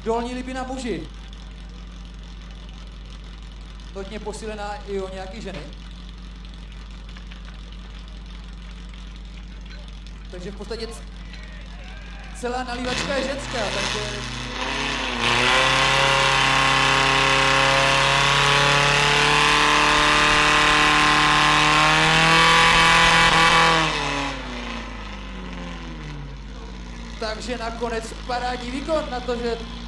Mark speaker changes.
Speaker 1: Dolní Libina muži. Hodně posílená i o nějaký ženy. Takže v podstatě celá nalívačka je ženská, takže... Takže nakonec parádní výkon na to, že